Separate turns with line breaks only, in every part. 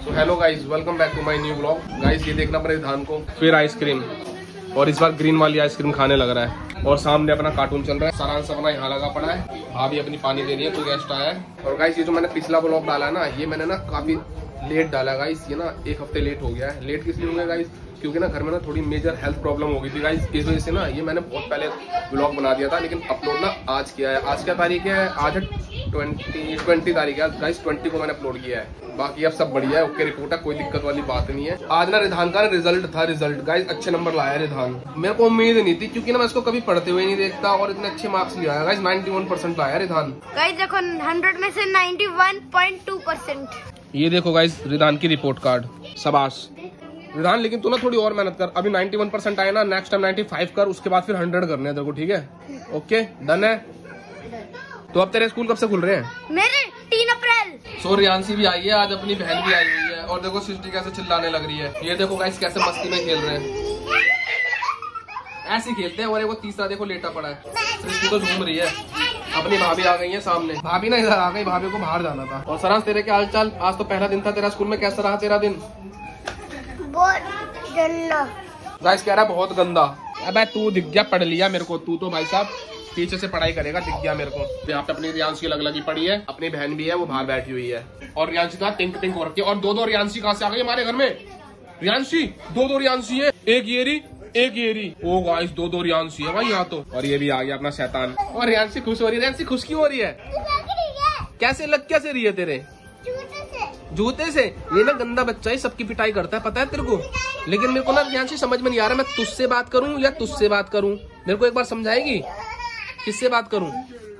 So hello guys, welcome back to my new blog. Guys ये देखना पड़ेगा धान को, फिर आइसक्रीम, और इस बार ग्रीन वाली आइसक्रीम खाने लग रहा है। और सामने अपना कार्टून चल रहा है, सारांश अपना यहाँ लगा पड़ा है, भाभी अपनी पानी दे रही है, कोई गेस्ट आया है। और गाइस ये जो मैंने पिछला ब्लॉग डाला है ना, ये मैंने ना काफी लेट डाला गाइस, ये ना एक हफ्ते लेट हो गया है। लेट किस लिए हो गया गाइस, क्योंकि ना घर में ना थोड़ी मेजर हेल्थ प्रॉब्लम हो गई थी गाइस, इस वजह से ना ये मैंने बहुत पहले ब्लॉग बना दिया था, लेकिन अपलोड ना आज किया है। आज क्या तारीख है, आज है 20 तारीख है गाइस, 20 को मैंने अपलोड किया है। बाकी अब सब बढ़िया है, ओके रिपोर्ट है, कोई दिक्कत वाली बात नहीं है। आज ना रिधान का रिजल्ट था, रिजल्ट गाइस अच्छे नंबर लाया रिधान। मेरे को उम्मीद नहीं थी, क्योंकि ना मैं इसको कभी पढ़ते हुए नहीं देखता, और इतने अच्छे मार्क्स लिया है गाइस, 91% लाया रिधान।
गाइस देखो 100 में से 91.2%।
ये देखो गाइस रिधान की रिपोर्ट कार्ड, शाबाश रिधान। लेकिन तू ना थोड़ी और मेहनत कर, अभी 91% आए ना, नेक्स्ट टाइम 95 कर, उसके बाद फिर 100 करने हैं तेरे को, ठीक है? ओके डन है। तो अब तेरे स्कूल कब से खुल रहे हैं?
मेरे 3 अप्रैल।
सो रियांशी भी आई है आज, अपनी बहन भी आई हुई है, और देखो सृष्टि कैसे चिल्लाने लग रही है। ये देखो गाइस कैसे मस्ती में खेल रहे हैं, ऐसे खेलते हैं। और वो तीसरा देखो लेटा पड़ा है, सृष्टि तो झूम रही है। अपनी भाभी आ गई है सामने, भाभी ना इधर आ गई, भाभी को बाहर जाना था। और सरांश तेरे क्या हाल चाल? आज तो पहला दिन था तेरा स्कूल में, कैसा रहा तेरा दिन?
बहुत गंदा।
गाइस कह रहा है बहुत गंदा। अबे तू दिख गया, पढ़ लिया मेरे को, तू तो भाई साहब पीछे से पढ़ाई करेगा, दिख गया मेरे को। यहाँ पे अपनी रियांशी अलग लगी पड़ी है, अपनी बहन भी है, वो बाहर बैठी हुई है। और रियांशी का टिंक टिंक हो रखी है। और दो रियांशी कहाँ से आ गई हमारे घर में? रियांशी दो रियांशी है, एक येरी एक येरी। ओ गाइस दो रियांशी है भाई यहाँ तो। और ये भी आ गया अपना शैतान। और रियांशी खुश हो रही है। रियांशी खुश क्यों हो रही है? कैसे लग कैसे रही है तेरे? जूते से। ये ना गंदा बच्चा है, सबकी पिटाई करता है, पता है तेरे को? लेकिन मेरे को ना रियांशी समझ में नहीं आ रहा, मैं तुझसे बात करूं या तुझसे बात करूं? मेरे को एक बार समझाएगी किससे बात करूं?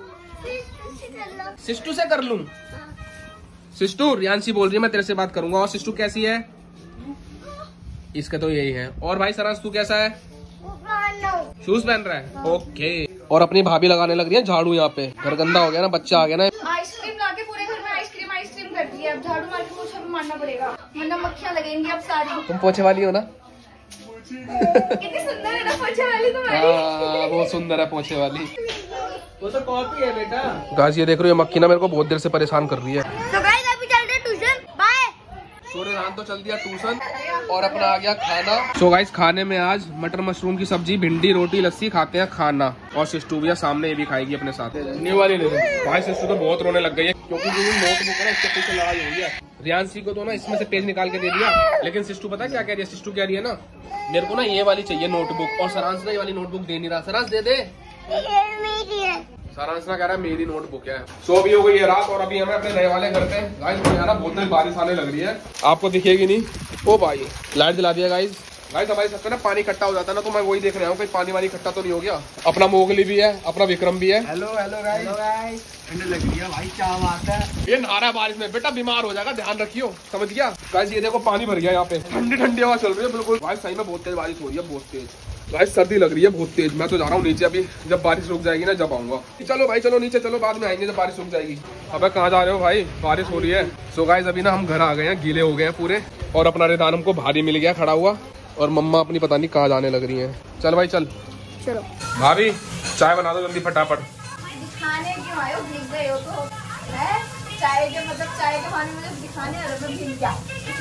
सिस्टू से कर लूं? सिस्टू रियांशी बोल रही है मैं तेरे से बात करूंगा। और सिस्टू कैसी है? इसका तो यही है। और भाई सरांश तू कैसा है? शूज पहन रहा है, ओके। और अपनी भाभी लगाने लग रही है झाड़ू, यहाँ पे घर गंदा हो गया ना, बच्चा आ गया ना।
आइसक्रीम लाके पूरे घर में आइसक्रीम कर दी है। अब झाड़ू मार के पोछा भी मारना पड़ेगा, वरना मक्खियां लगेंगी अब सारी।
तुम पोछे वाली हो ना?
कितनी सुंदर है ना पोछे वाली तुम्हारी।
वो सुंदर है पोछे वाली, वो तो कॉपी है बेटा। गाइस ये देख रहे हो, मक्खी ना मेरे को बहुत देर से परेशान कर रही है।
तो गाइस अभी चल रहे ट्यूशन, बाय।
सूर्यनाथ तो चल दिया ट्यूशन, और अपना आ गया खाना। सो गाइस खाने में आज मटर मशरूम की सब्जी, भिंडी, रोटी, लस्सी खाते हैं खाना। और सिस्टू भैया सामने ये भी खाएगी अपने साथ। न्यू वाली ले लो। भाई सिस्टू तो बहुत रोने लग गई है, क्योंकि जो नोटबुक है ना इसके पीछे लड़ाई हुई है। रियांशी को तो ना इसमें से पेज निकाल के दे दिया, लेकिन सिस्टू पता क्या कह रही है? सिस्टू कह रही है ना मेरे को ना ये वाली चाहिए नोटबुक, और सरांश ना ये वाली नोटबुक दे नहीं रहा। सरांश दे दे। सारांश ना कह रहा है मेरी नोटबुक है। सो भी हो गई है रात, और अभी हमें अपने नए वाले घर पे गाइस बहुत तेज बारिश आने लग रही है, आपको दिखेगी नहीं। ओ भाई लाइट जला दिया गाइस। गाइस हमारे छत पे ना पानी इकट्ठा हो जाता है ना, तो मैं वही देख रहा हूँ कहीं पानी वानी इकट्ठा तो नहीं हो गया। अपना मोगली भी है, अपना विक्रम भी है।
हेलो गाइस, ठंड लग रही है भाई, क्या बात है?
ये नहा रहा है बारिश में, बेटा बीमार हो जाएगा, ध्यान रखियो, समझ गया? गाइस ये देखो पानी भर गया यहाँ पे, ठंडी ठंडी हवा चल रही है बिल्कुल। भाई सही में बहुत तेज बारिश हो रही है, बहुत तेज। गाइस सर्दी लग रही है बहुत तेज। मैं तो जा रहा हूँ नीचे, अभी जब बारिश रुक जाएगी ना जब आऊंगा। चलो भाई चलो नीचे चलो, बाद में आएंगे जब बारिश रुक जाएगी। अबे कहाँ जा रहे हो भाई, बारिश हो रही है। सो गाइस अभी ना हम घर आ गए हैं, गीले हो गए हैं पूरे, और अपना रिधान हमको भारी मिल गया खड़ा हुआ, और मम्मा अपनी पता नहीं कहाँ जाने लग रही है। चल भाई चल।
चलो
भाभी चाय बना दो जल्दी फटाफट।
दिखाने क्यों आए हो, भीग गए हो तो है? चाय के मतलब चाय के खाने में दिखाने आ रहे हो, भीग क्या?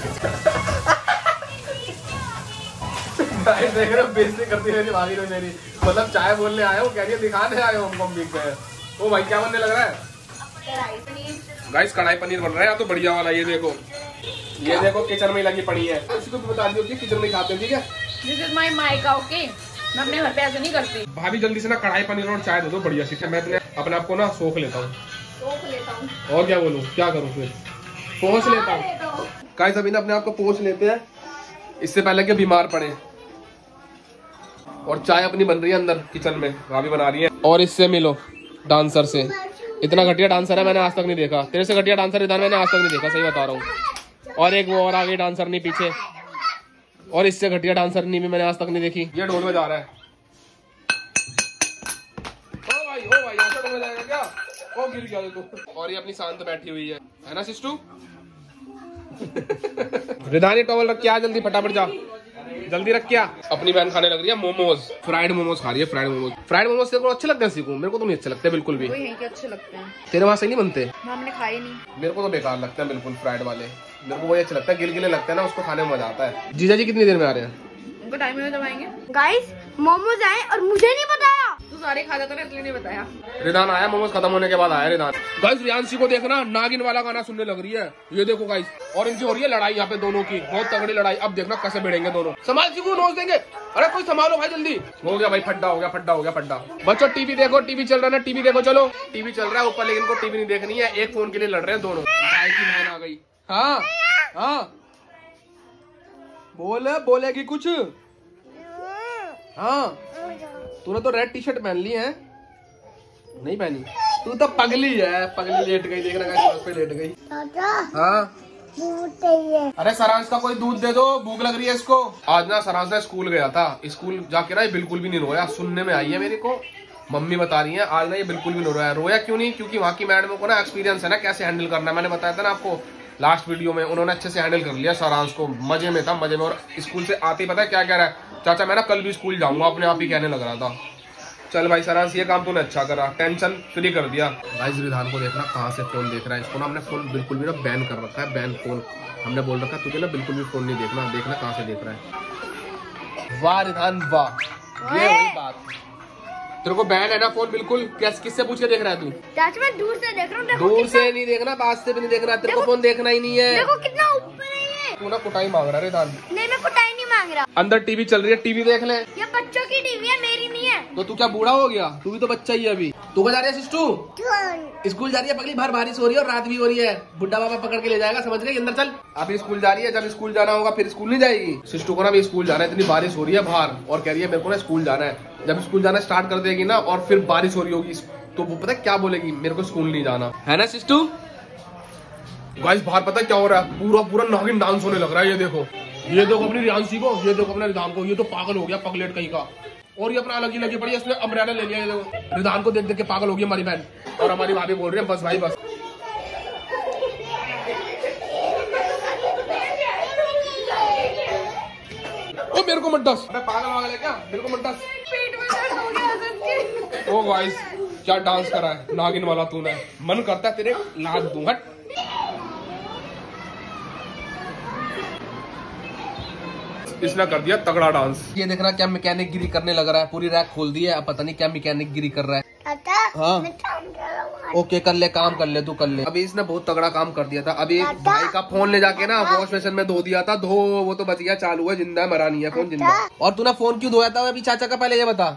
देख रहे हो बेइज्जती करती है भाभी ने मेरी, मतलब चाय बोलने आए हो, कह रही है दिखाने आए हो हमको, हम भीग गए। ओ भाई क्या बनने लग रहा है?
कढ़ाई पनीर। गाइस
कढ़ाई पनीर बन रहा है यहाँ तो बढ़िया वाला। ये देखो किचन में लगी पड़ी है, उसको भी बता दियो कि किचन में खाते हैं, ठीक है?
दिस इज माय माइका, ओके? मैं अपने घर पे ऐसे नहीं करती।
भाभी जल्दी से ना कढ़ाई पनीर और चाय दे दो बढ़िया सी। मैं अपने आप को ना सोख लेता हूँ, और क्या बोलूँ, क्या करूँ फिर, पोंछ लेता हूँ। गाइस अभी ना अपने आप को पोंछ लेते हैं, इससे पहले कि बीमार पड़े। और चाय अपनी बन रही है अंदर किचन में, भाभी बना रही है। और इससे मिलो डांसर से, इतना घटिया डांसर है मैंने आज तक नहीं देखा। तेरे से घटिया डांसर इधर मैंने आज तक नहीं देखा, सही बता रहा हूँ। और एक वो और आगे डांसर नहीं पीछे, और इससे घटिया डांसर नहीं भी मैंने आज तक नहीं देखी। ये ढोल में जा रहा है। ओ भाई ऐसा ढोल जाएगा क्या? ओ गिर गया देखो। और ये अपनी शांत बैठी हुई है ना सिस्टू? रिधानी टॉवल रख के आ जल्दी फटाफट जा, जल्दी रख क्या। अपनी बहन खाने लग रही है मोमोज, फ्राइड मोमोज खा रही है। फ्राइड मोमोज तेरे को अच्छे लगते हैं? सीखूं? मेरे को तो नहीं अच्छे लगते बिल्कुल भी।
यहीं के अच्छे लगते हैं,
तेरे वहां से नहीं बनते?
हमने खाए नहीं।
मेरे को तो बेकार लगता है बिल्कुल फ्राइड वाले। मेरे को वही अच्छा लगता है, गिलगिले लगता है ना, उसको खाने में मजा आता है। जीजा जी कितनी देर में आ रहे हैं?
उनको टाइम में जब आएंगे। गाइस मोमोज आए और मुझे नहीं बताया। तू सारे खा जाता ना इसलिए नहीं बताया।
रिदान आया, मोमोज खत्म होने के बाद आया रिदान। गाइस रियांशी को देखना नागिन वाला गाना सुनने लग रही है, ये देखो गाइस। और इनकी हो रही है लड़ाई यहाँ पे दोनों की, बहुत तगड़ी लड़ाई। अब देखना कैसे भिड़ेंगे दोनों। संभाल सीखो, नोच देंगे। अरे कोई संभालो भाई जल्दी। हो गया भाई, फड्डा हो गया, फड्डा हो गया, फड्डा। बच्चों टीवी देखो, टीवी चल रहा है ना, टीवी देखो चलो। टीवी चल रहा है ऊपर, लेकिन इनको टीवी नहीं देखनी है, एक फोन के लिए लड़ रहे हैं दोनों। भाई की बहन आ गई। हाँ हाँ बोलेगी कुछ? हाँ तूने तो रेड टी शर्ट पहन ली है, नहीं पहनी? तू तो पगली है, पगली लेट गई, देख रहा पे लेट गई। हाँ अरे सरांश का कोई दूध दे दो, भूख लग रही है इसको। आज ना सरांश ना स्कूल गया था, स्कूल जाके ना ये बिल्कुल भी नहीं रोया। सुनने में आई है मेरे को, मम्मी बता रही है आज ना ये बिल्कुल भी नहीं रोया। रोया क्यों नहीं? क्योंकि वहाँ की मैडम को ना एक्सपीरियंस है ना कैसे हैंडल करना है। मैंने बताया था ना आपको लास्ट वीडियो में, उन्होंने अच्छे से हैंडल कर लिया सरांश को। मजे में था, मजे में। और स्कूल से आते ही पता है क्या कह रहा है? चाचा मैं ना कल भी स्कूल जाऊंगा, अपने आप ही कहने लग रहा था। चल भाई सरांश, ये काम तूने अच्छा करा, टेंशन फ्री कर दिया। भाई रिधान को देखना कहाँ से फोन देख रहा है। इसको ना हमने फोन बिल्कुल भी ना बैन कर रखा है, बैन फोन। हमने बोल रखा है तुझे ना बिल्कुल भी फोन नहीं देखना। देखना कहाँ से देख रहा है। वाह रिधान वाह, ये वही बात। तेरे को बैन है ना फोन बिल्कुल? किससे पूछ के देख रहा है तू?
चाचा मैं दूर से देख रहा हूँ।
दूर से नहीं देखना, पास से भी नहीं देखना, तेरे को फोन देखना ही नहीं है।
देखो कितना ऊपर है ये।
तू ना कुटाई मांग रहा है रिधान।
नहीं मैं कुटाई नहीं मांग रहा।
अंदर टीवी चल रही है, टीवी देख ले।
ये बच्चों की टीवी है, मेरी नहीं है।
तो तू क्या बूढ़ा हो गया? तू भी तो बच्चा ही है अभी। तू कहाँ जा रही है सिस्टू? स्कूल जा रही है पगली, बाहर बारिश हो रही है और रात भी हो रही है। बुड्ढा बाबा पकड़ के ले जाएगा, समझ गई? अंदर चल। अभी स्कूल जा रही है, जब स्कूल जाना होगा फिर स्कूल नहीं जाएगी। सिस्टू को ना भी स्कूल जाना है, इतनी बारिश हो रही है बाहर, और कह रही है मेरे को ना स्कूल जाना है। जब स्कूल जाना स्टार्ट कर देगी ना और फिर बारिश हो रही होगी तो वो पता है क्या बोलेगी? मेरे को स्कूल नहीं जाना है ना सिस्टू। गाइस बाहर पता है क्या हो रहा है? पूरा पूरा नागिन डांस होने लग रहा है। ये देखो, ये देखो अपनी रियांशी को, ये देखो अपने रिधान को। ये तो पागल हो गया, पगलेट कहीं का। और ये अपना अलग ही लगी पड़ी है, इसने अम्ब्रेला ले लिया। ये देखो रिधान को देख देख के पागल हो गई हमारी बहन। और हमारी भाभी बोल रही है बस भाई बस। ओ मेरे को मत डस, मैं पागल वागल है क्या? मेरे को मत डस।
पेट में दर्द हो गया सच्ची।
ओ गाइस क्या डांस करा है नागिन वाला तूने। मन करता है तेरे लात दूं। हट। इसने कर दिया तगड़ा डांस। ये देख रहा क्या मैकेनिक गिरी करने लग रहा है। पूरी रैक खोल दी है, अब पता नहीं क्या मैकेनिक गिरी कर रहा है। हाँ ओके कर ले, काम कर ले, तू कर ले। अभी इसने बहुत तगड़ा काम कर दिया था। अभी भाई का फोन ले जाके ना वॉश बेसिन में धो दिया था। धो वो तो बच गया, चालू है, जिंदा है, मरा नहीं है फोन, जिंदा। और तूने फोन क्यों धोया था अभी चाचा का? पहले ये बता।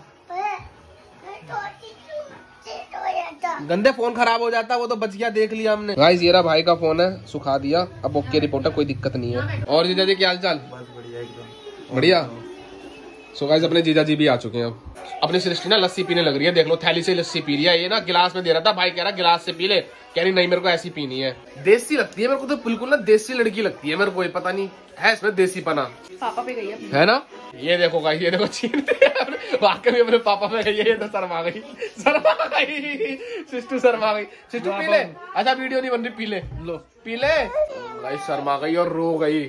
गंदे फोन खराब हो जाता, वो तो बच गया, देख लिया हमने। गाइस ये रहा भाई का फोन है, सुखा दिया, अब ओके रिपोर्ट है, कोई दिक्कत नहीं है। और जीजा जी क्या हाल चाल? बढ़िया। सो गाइस अपने जीजा जी भी आ चुके हैं। अब अपनी सृष्टि ना लस्सी पीने लग रही है, देख लो थैली से लस्सी पी रही है। ये ना गिलास में दे रहा था, भाई कह रहा गिलास से पी ले, कह रही नहीं मेरे को ऐसी पीनी है। देसी लगती है मेरे को तो, बिल्कुल ना देसी लड़की लगती है मेरे को। पता नहीं है इसमें देसी पना।
पापा पे गई
है ना? ये देखो गाइस, ये देखो छीनते वाकई अपने पापा पे गई है। ये तो शर्मा गई, शर्मा गई सिस्टू, शर्मा गई। सिस्टू पी ले। अच्छा वीडियो नहीं बन रही, पी ले, लो पी ले। गाइस शर्मा गई और रो गई।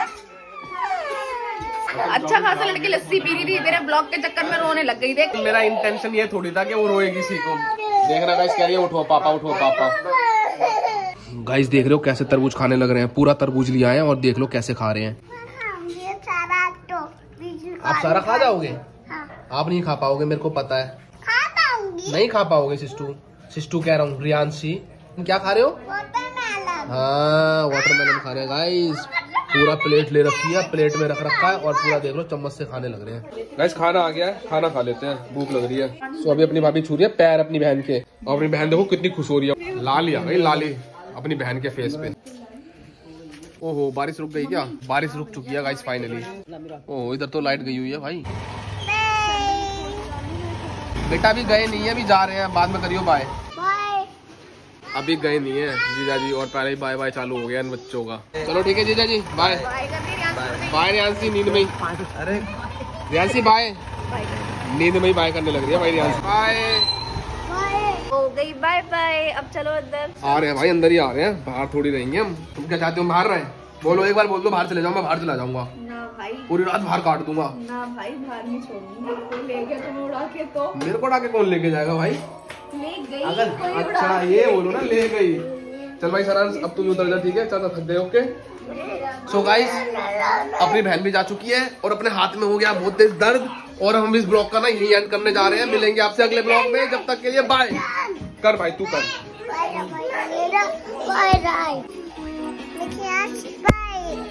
अच्छा खासा लड़की लस्सी पी रही थी, तेरे ब्लॉग के चक्कर में रोने लग गई। देख
मेरा इंटेंशन ये थोड़ी था कि वो रोएगी इसी को। देखना गाइस कह रही है उठो पापा, उठो पापा। गाइस देख रहे हो कैसे तरबूज खाने लग रहे हैं। पूरा तरबूज लिया है और देख लो कैसे खा रहे हैं। आप सारा खा जाओगे? हाँ। आप नहीं खा पाओगे, मेरे को पता है। खा पाऊंगी। नहीं खा पाओगे सिस्टू, सिस्टू कह रहा हूँ रियांशी। तुम क्या खा रहे हो? हाँ वाटरमेलन खा रहे हैं गाइस। पूरा प्लेट ले रखी है, प्लेट में रख रखा है और पूरा देख लो चम्मच से खाने लग रहे हैं। गाइस खाना आ गया है, खाना खा लेते हैं, भूख लग रही है। सो अभी अपनी भाभी छू रही है पैर अपनी बहन के, और अपनी बहन देखो कितनी खुश हो रही है। लाली आ गई, लाली अपनी बहन के फेस पे। ओहो बारिश रुक गई क्या? बारिश रुक चुकी है गाइस फाइनली। ओह इधर तो लाइट गई हुई है भाई। बेटा अभी गए नहीं है, अभी जा रहे हैं, बाद में करियो बाय। अभी गए नहीं है जीजा जी, और पहले ही बाय बाय चालू हो गया इन बच्चों का। चलो ठीक है जीजा जी, बाय बाय। रियांशी नींद में ही, अरे रियांशी बाय, नींद में ही बाय करने लग रही है भाई रियांशी। बाय
हो गई, बाय बाय। अब चलो अंदर।
आ रहे हैं भाई, अंदर ही आ रहे हैं, बाहर थोड़ी रहेंगे हम। तुम क्या चाहते हो बाहर रहे? बोलो एक बार, बोल दो बाहर चले जाओ, मैं बाहर चला जाऊंगा।
ना भाई,
पूरी रात बाहर काट दूंगा।
ना भाई बाहर नहीं छोड़ूंगी। कोई ले गया तुम्हें उड़ा के तो?
मेरे को उड़ा के कौन लेके जाएगा भाई?
ले गई
अगर
कोई
अच्छा ये बोलो ना ले गई, चल भाई सारांश, अब तू उतर जा, ठीक है, चाचा थक गए, ओके। सो गाइस, अपनी बहन भी जा चुकी है और अपने हाथ में हो गया बहुत तेज दर्द, और हम इस ब्लॉग का ना यही एंड करने जा रहे हैं। मिलेंगे आपसे अगले ब्लॉग में, जब तक के लिए बाय। कर भाई, तू कर।